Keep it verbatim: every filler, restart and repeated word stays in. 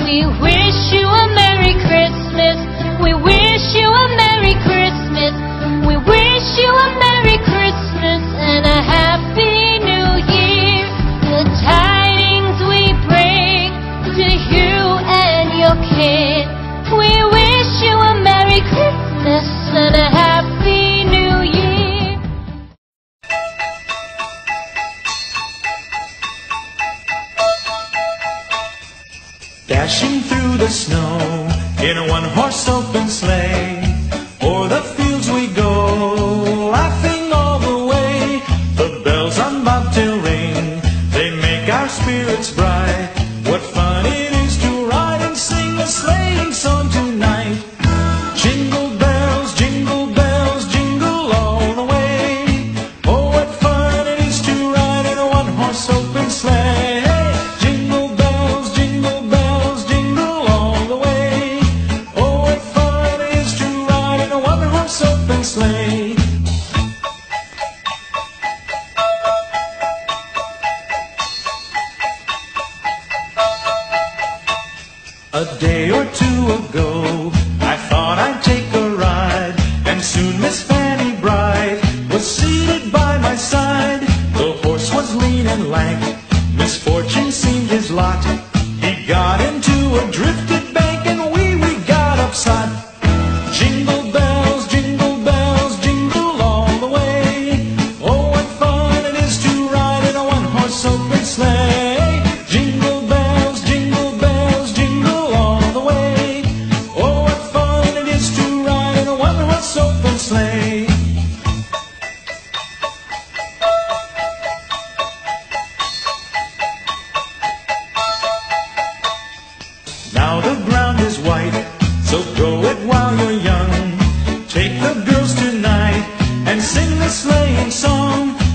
We wish you a Merry Christmas. We wish you a Merry Christmas. We wish you a Merry Christmas and a Happy New Year. The tidings we bring to you and your kid. We wish you a Merry Christmas and a Happy New Year. Dashing through the snow in a one-horse open sleigh, o'er the fields we go, laughing all the way. The bells on bobtail ring, they make our spirits bright. What fun it is to ride and sing a sleighing song tonight. Jingle bells, jingle bells, jingle all the way. Oh, what fun it is to ride in a one-horse open sleigh. Jingle bells, jingle bells, jingle all the way. Oh, what fun it is to ride in a one-horse open sleigh. A day or two ago, I thought I'd take a ride, and soon Miss Fanny Bright was seated by my side. The horse was lean and lank, misfortune seemed his lot. He got into a drifted bank, and we, we got upside. Jingle bells, jingle bells, jingle all the way. Oh, what fun it is to ride in a one-horse open sleigh. Jingle bells, jingle bells, jingle all the way. Oh, what fun it is to ride in a one-horse open sleigh. Now the ground is white, so grow it while you're young. Take the girls tonight and sing the sleighing song.